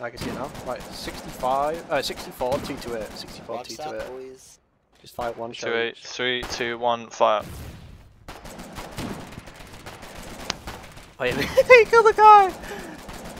I can see it now. Right, 64 T28. 64 Watch T28. that, boys. Just fire one shot. 2-8, 3, 2, 1, fire. Wait a minute. He killed the guy!